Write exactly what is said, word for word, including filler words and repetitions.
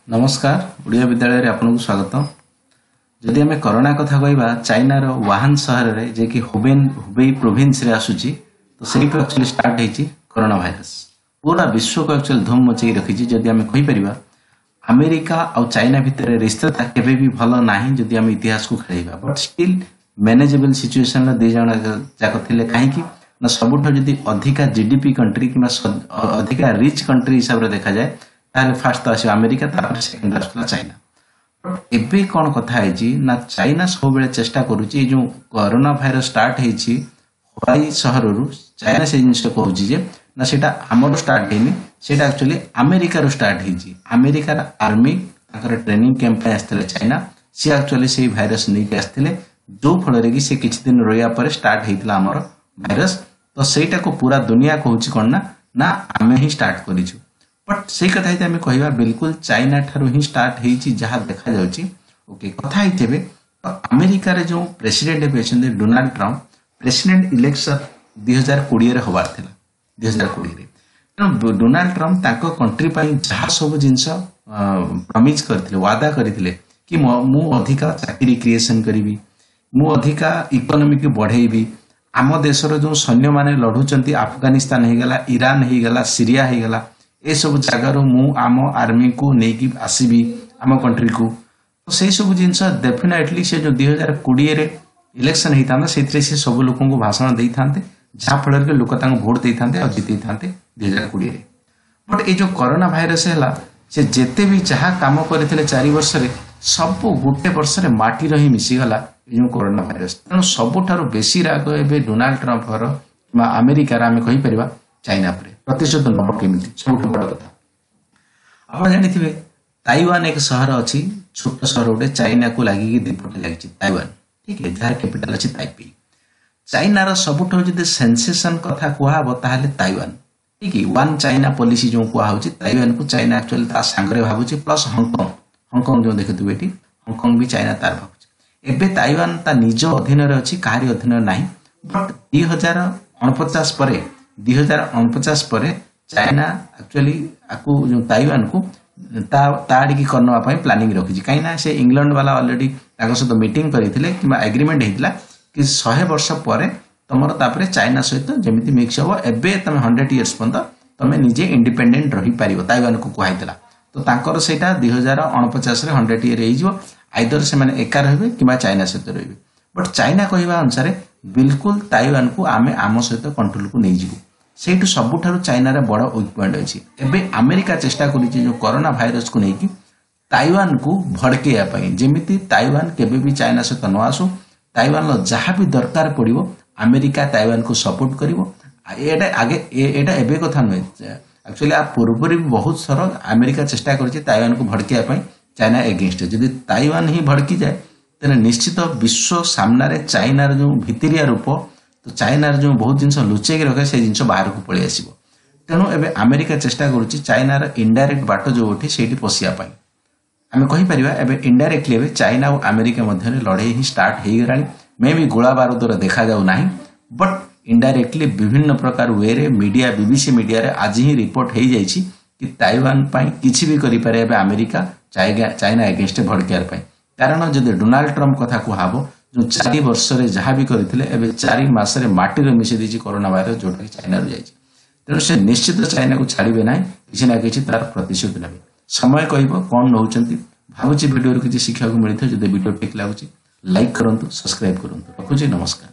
नमस्कार ओडिया विद्यालय रे आपनको स्वागत। जदि आम कोरोना कथा कहबा चाइनार वुहान सहर रे जे कि हुबेन हुबेई प्रोविंस रे आसुची तो सेही पर एक्चुअली स्टार्ट हेची कोरोना भाइरस पूरा विश्व को एक्चुअली धूम मचेई रखिची। जदि आम कहि परिबा अमेरिका और चाइना भितर रिश्ता केबे भी भलो नाही जदि आम इतिहास को खेलैबा, बट स्टिल मैनेजेबल सिचुएशन रे दे जण जाक थिले काहे कि ना सबुठ जदि अधिका जीडीपी कंट्री कि अधिका रिच कंट्री हिसाब रे देखा जाए ताले फास्ट आसी अमेरिका तापर सेकंड आसला चाइना। एबे कोन कथा हेची ना चाइना सब बेले चेष्टा करूची जो कोरोना भाइरस स्टार्ट हेची हुबेई शहर रु चाइना से जिनिस कहूची जे ना सेटा हमर स्टार्ट हेनी, सेटा एक्चुअली अमेरिका रो स्टार्ट हेची। अमेरिका रा आर्मी ताकर ट्रेनिंग कैंप पे आस्तले चाइना से एक्चुअली से भाइरस नै के आस्तले जो फल रे कि से किछ दिन रोया पर स्टार्ट हेतला हमर भाइरस। तो सेटा को पूरा दुनिया कहूची कोन ना ना आमे ही स्टार्ट करिछु, बट से कथा हिते आमे कहबा बिल्कुल चाइना ठारो ही स्टार्ट हेची जहा देखा जाउची। ओके कथा हितेबे तो अमेरिका रे जो प्रेसिडेंट बेचंदे डोनाल्ड ट्रम्प प्रेसिडेंट इलेक्शन दो हज़ार बीस रे होबार थिला दो हज़ार बीस रे। तो डोनाल्ड ट्रम्प ताको कंट्री पई जहा सब जिंस प्रॉमिस करथिले वादा करथिले कि मु अधिका चाकरी क्रिएशन करिवि, मु अधिका इकोनॉमी के बढ़ेइबि, आम देशर जो सैन्य माने लढुचंती अफगानिस्तान हे गला, ईरान हे गला, सीरिया हे गला, ए सब जगार मु आम आर्मी को नेकी आसीबी आम कंट्री को। तो से सब जिनस डेफिनेटली से जो दो हज़ार बीस रे इलेक्शन होता से से सब लोक को भाषण दे था जहाँ फल के लोक भोट दे था और जीत था दो हज़ार बीस रे। बट ये जो कोरोना भाइरस है से जेते भी जहाँ काम करते चार वर्ष रे सब गोटे वर्ष रे माटी रही मिसीगला जो कोरोना भाइरस। तेणु सबुठार बेसी राग ए डोनाल्ड ट्रम्पर कि अमेरिकार आम कहीपर चाइना पर प्रतिशोध नब केमिति सब बड़ कथा। आप जानिथिबे ताइवान एक शहर अच्छी छोट शहर गोटे चाइना को लगी दीपटे लगी ताइवान, ठीक है, जार कैपिटल अच्छी ताइपी। चाइनार सबुठ जदि सेंसेशन कथा कहब ताहले ताइवान, ठीक है, वन चाइना पॉलिसी जो कहूँ ताइवान को चाइना एक्चुअली ता सांगरे भावुची प्लस हांगकांग हांगकांग जो देखिए ये हांगकांग भी चाइना तार भावुची। एबे ताइवान ता निज अधीन अच्छी काहारी अधीन नहीं, बट दुई हजार अणपचास पर दुई हजार अणपचास पर चाइना एक्चुअली आपको जो ताइवान को ताड़ी करने प्लानिंग रखी कहीं से इंग्लैंड वाला ऑलरेडी सहित मीटिंग करते कि एग्रीमेंट होता कि शहे वर्ष पर तुम तापर चाइना सहित जमी मिक्स हम एवं तुम हंड्रेड इयर्स पर्यंत तुम निजे इंडिपेंडेंट रही पार ताइवान को कहला। तो तांकर सेटा दुई हजार अणपचास हंड्रेड इयर हो आइदर से एका रे कि चाइना सहित रे। बट चाइना कहवा अनुसार बिल्कुल ताइवान को आम आम सहित कंट्रोल को नहीं जीवु, से सबुठारु चाइनार बड़ वीक पॉइंट अच्छी। एवं अमेरिका चेष्टा करिछि जो कोरोना भाइरस को लेकिन ताइवान को भड़केया जेमिति ताइवान केबे भी चाइना सहित न आसु, ताइवान जहाँ भी दरकार पड़ो अमेरिका ताइवान को सपोर्ट करिवो। एटा आगे एटा एबे कथा नुहे, एक्चुअली आ पूर्व भी बहुत थर अमेरिका चेष्टा करिछि ताइवान को भड़केया चाइना एगेंस्ट। जदि ताइवान ही भड़की जाए तेरे निश्चित विश्व सामने चाइनार जो भितरिया रूप तो चाइनार जो बहुत जिनस लुचेक रखे से जिनस बाहर को पलि आसो। तेणु एबे अमेरिका चेष्टा करुच्ची चाइनार इनडायरेक्ट बाट जो उठी से पशिया आम कहीपर एवं इनडायरेक्टली एवं चाइना और अमेरिका मध्य लड़ाई ही स्टार्ट हो गला। मे भी गोला बारूदर देखा जाऊ ना, बट इनडायरेक्टली विभिन्न प्रकार वे रे मीडिया बीबीसी मीडिया रे आज ही रिपोर्ट हो जाइए कि ताइवान किसी भी करें अमेरिका चाइना एगेंस्ट भड़कियार कारण जब डोनाल्ड ट्रम्प कथा कहब जो चार वर्ष रे जहाँ भी करते चार मसरे माटी मिशे दी कोरोना भाइरस जोटा कि चाइना रू जाइए। तेणु से निश्चित चाइना को छाड़े ना किसी ना कि तार प्रतिशोध ने समय कह कौन नौ भावुँ भिडियो किसी शिक्षा को मिलता है। जब वीडियो ठीक लगुच लाइक करूँ, सब्सक्राइब करूँ। रखुची, नमस्कार।